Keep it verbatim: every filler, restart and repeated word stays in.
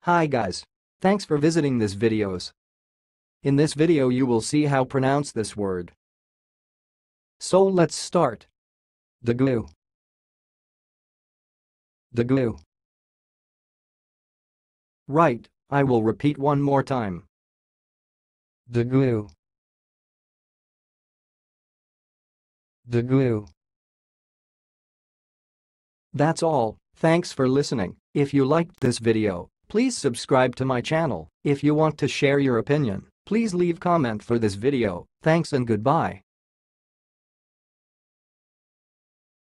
Hi guys. Thanks for visiting this videos. In this video you will see how pronounce this word. So let's start. Daggoo. Daggoo. Right, I will repeat one more time. Daggoo. Daggoo. That's all, thanks for listening. If you liked this video, please subscribe to my channel. If you want to share your opinion, please leave comment for this video. Thanks and goodbye.